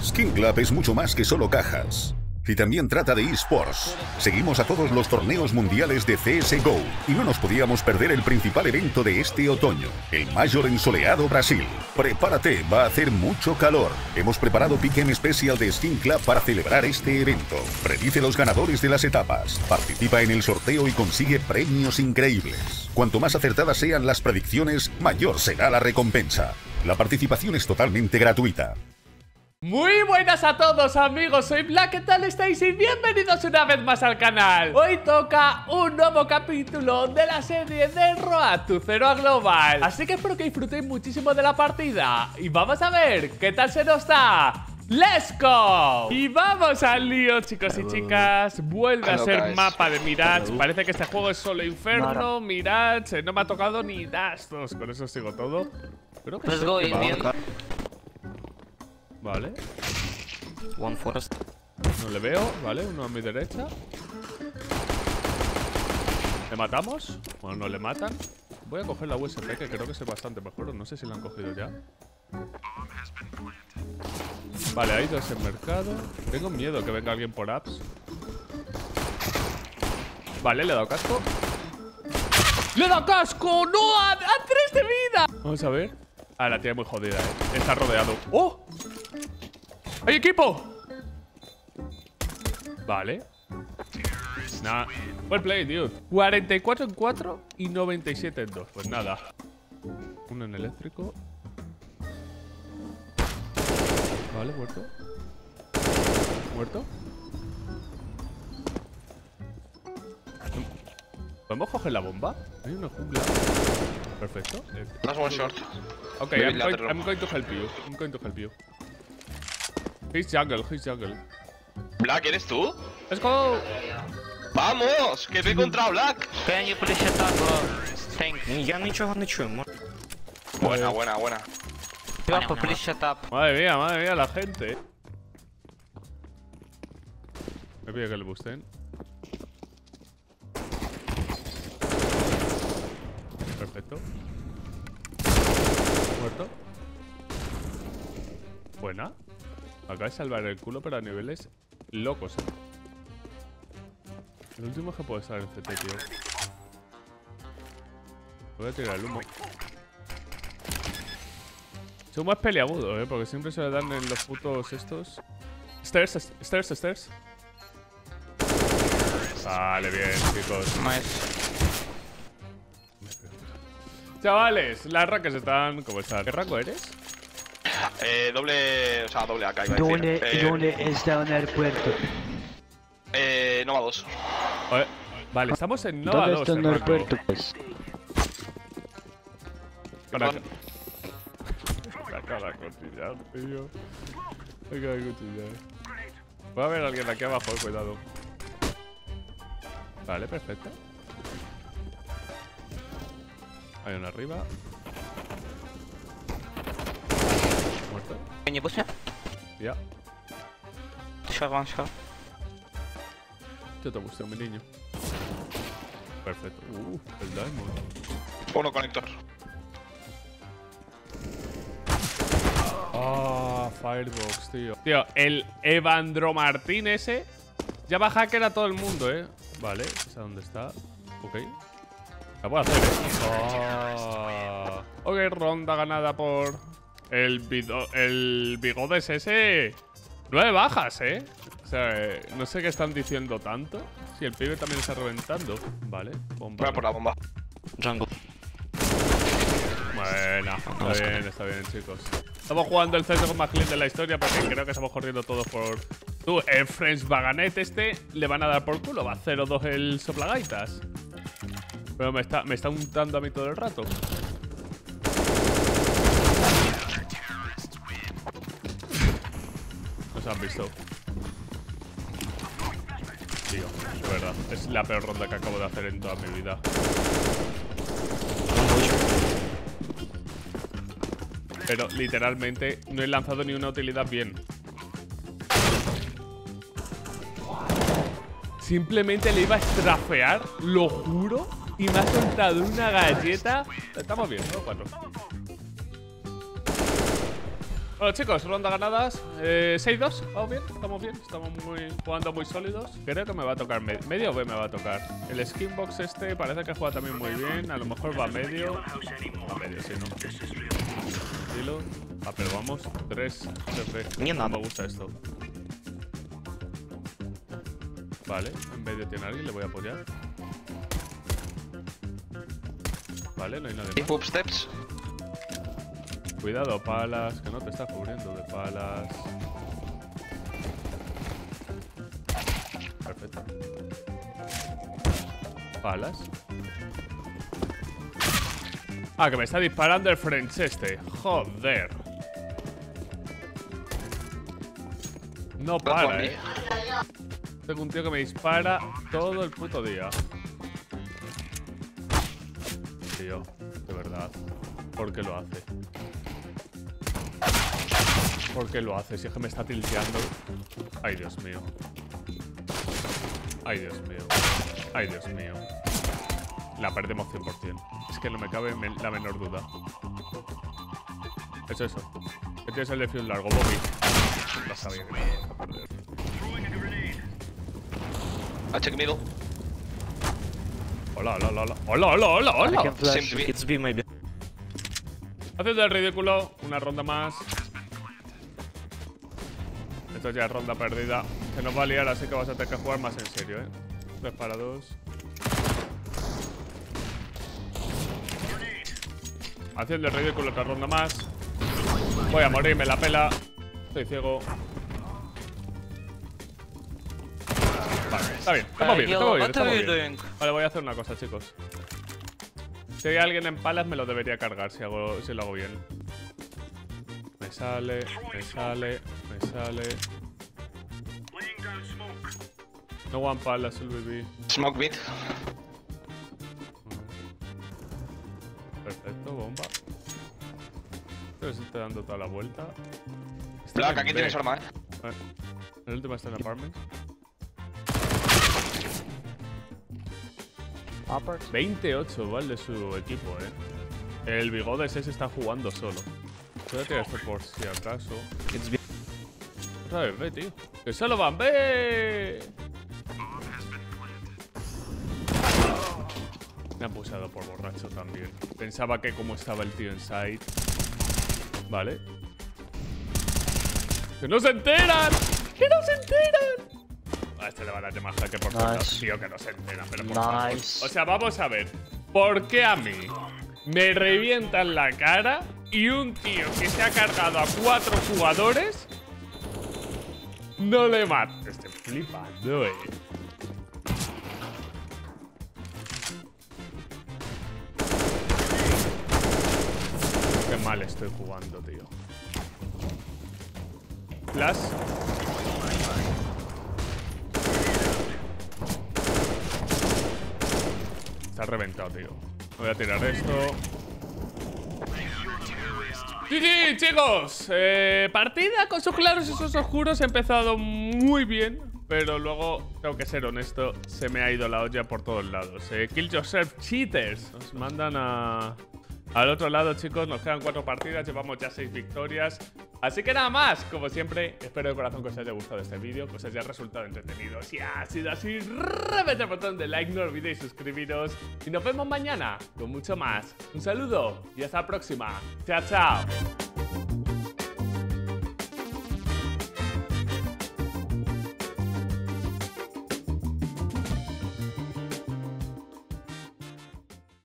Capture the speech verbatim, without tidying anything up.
Skin Club es mucho más que solo cajas. Y también trata de eSports. Seguimos a todos los torneos mundiales de C S G O y no nos podíamos perder el principal evento de este otoño, el Major en soleado Brasil. Prepárate, va a hacer mucho calor. Hemos preparado Pick'em Special de Skin Club para celebrar este evento. Predice los ganadores de las etapas, participa en el sorteo y consigue premios increíbles. Cuanto más acertadas sean las predicciones, mayor será la recompensa. La participación es totalmente gratuita. Muy buenas a todos amigos, soy Black, ¿qué tal estáis? Y bienvenidos una vez más al canal. Hoy toca un nuevo capítulo de la serie de Road to Zero Global. Así que espero que disfrutéis muchísimo de la partida. Y vamos a ver qué tal se nos da. ¡Let's go! Y vamos al lío, chicos y chicas. Vuelve a ser mapa de Mirage. Parece que este juego es solo Inferno, Mirage. No me ha tocado ni Dash dos. Con eso sigo todo. Creo que Let's go, bien. Vale. One forest. No le veo, vale, uno a mi derecha. ¿Le matamos? Bueno, no le matan. Voy a coger la U S B, que creo que es bastante mejor. No sé si la han cogido ya. Vale, hay dos en mercado. Tengo miedo que venga alguien por apps. Vale, le he dado casco. ¡Le he dado casco! ¡No! ¡A, a tres de vida! Vamos a ver. Ah, la tiene muy jodida, eh. Está rodeado. ¡Oh! ¡Hay equipo! Vale. Nah. Well play, dude. cuarenta y cuatro en cuatro y noventa y siete en dos. Pues nada. Uno en eléctrico. Vale, muerto. Muerto. ¿Podemos coger la bomba? Hay una jungla. Perfecto. Last one short. Ok, I'm going, I'm going to help you. I'm going to help you. He's jungle, he's jungle. Black, ¿eres tú? Let's go. ¡Vamos! ¡Que te he encontrado, Black! Can you please shut up, bro? Thank you. Я ничего не чую. Buena, buena, buena. Papa, please shut up. Madre mía, madre mía, la gente. Me pide que le busten. Perfecto. Muerto. Buena. Acaba de salvar el culo, pero a niveles locos, eh. El último es que puede estar en C T, tío. Voy a tirar el humo. Ese humo es peliagudo, eh, porque siempre se le dan en los putos estos. Stairs, stairs, stairs. Vale, bien, chicos. Nice. Chavales, las rankings están como están. ¿Qué rango eres? Eh, doble... O sea, doble A K iba a ¿Dónde, decir. Eh, ¿Dónde está el aeropuerto? Eh, Nova dos. Oye, vale, estamos en Nova ¿Dónde dos. está el el rango. aeropuerto, pues? Para que... Me acaba de cotillar, tío. Me acaba de cotillar. Va a haber alguien aquí abajo, cuidado. Vale, perfecto. Hay uno arriba. Muerto. Can you push me? Ya. Shot one shot. Yo te gustó, mi niño. Perfecto. Uh, el Diamond. Uno conector. Ah, Firebox, tío. Tío, el Evandro Martín ese ya va a hackear a todo el mundo, eh. Vale, ¿a dónde está? Ok. La puedo hacer, eh. Oh. Ok, ronda ganada por el, bido, el bigodes ese. Nueve bajas, eh. O sea, eh, no sé qué están diciendo tanto. Si el pibe también está reventando. Vale, bomba. Voy a por la bomba. Jungle. Buena, está bien, está bien, chicos. Estamos jugando el C S G O más clean de la historia porque creo que estamos corriendo todos por... Tú, el French Baganet este le van a dar por culo. Va cero dos el soplagaitas. Pero me está, me está untando a mí todo el rato. No se han visto. Tío, de verdad. Es la peor ronda que acabo de hacer en toda mi vida. Pero literalmente no he lanzado ni una utilidad bien. Simplemente le iba a estrafear, lo juro. Y me ha soltado una galleta. Estamos bien, ¿no? Cuatro. Bueno, chicos, ronda ganadas. Eh, seis dos. Vamos bien, estamos bien. Estamos muy, jugando muy sólidos. Creo que me va a tocar medio. Medio B me va a tocar. El skinbox este parece que juega también muy bien. A lo mejor va a medio. A medio, sí, ¿no? Tranquilo. Ah, pero vamos. tres B. No me gusta esto. Vale, en medio tiene alguien, le voy a apoyar. Vale, no hay nadie más. Steps. Cuidado, palas, que no te está cubriendo de palas. Perfecto. Palas. Ah, que me está disparando el French este. Joder. No para, eh. Tengo un tío que me dispara todo el puto día. Tío, de verdad. ¿Por qué lo hace? ¿Por qué lo hace? Si es que me está tilteando. Ay, Dios mío. Ay, Dios mío. Ay, Dios mío. La perdemos cien por cien. Es que no me cabe la menor duda. Es eso. Que tienes el defuse largo, Bobby. No sabía que me ibas a perder. I check middle. Hola, hola, hola, hola, hola, hola, hola. I can flash. It's B maybe. Haciendo el ridículo, una ronda más. Esto ya es ronda perdida. Que nos va a liar, así que vas a tener que jugar más en serio, eh. tres para dos. Haciendo el ridículo, otra ronda más. Voy a morir, me la pela. Estoy ciego. Vale, está bien, estamos bien, estamos bien, estamos bien. Vale, voy a hacer una cosa, chicos. Si hay alguien en palas, me lo debería cargar si, hago, si lo hago bien. Me sale, me sale, me sale. No one palas, el B B. Smoke mid. Perfecto, bomba. Pero se está dando toda la vuelta. Black, aquí tienes arma, eh. Vale. El último está en apartment. veintiocho, vale, de su equipo, eh. El bigodes ese está jugando solo. Voy a tirar esto por si acaso. Otra vez, ve, tío. ¡Que solo van! ¡Ve! Me han pulsado por borracho también. Pensaba que como estaba el tío en side. Vale. ¡Que no se enteran! ¡Que no se enteran! A este le va a dar más que por favor, nice. Tío, que no se enteran, pero por favor. Nice. O sea, vamos a ver. ¿Por qué a mí me revientan la cara y un tío que se ha cargado a cuatro jugadores no le mata? Estoy flipando, eh. Qué mal estoy jugando, tío. Flash. Está reventado, tío. Voy a tirar esto. ¡Sí, sí, chicos! Eh, partida con sus claros y sus oscuros. He empezado muy bien, pero luego, tengo que ser honesto, se me ha ido la olla por todos lados. Eh, Kill Yourself Cheaters. Nos mandan a... al otro lado, chicos. Nos quedan cuatro partidas. Llevamos ya seis victorias. Así que nada más, como siempre, espero de corazón que os haya gustado este vídeo, que os haya resultado entretenido. Si ha sido así, reventad el botón de like, no olvidéis suscribiros. Y nos vemos mañana con mucho más. Un saludo y hasta la próxima. Chao, chao.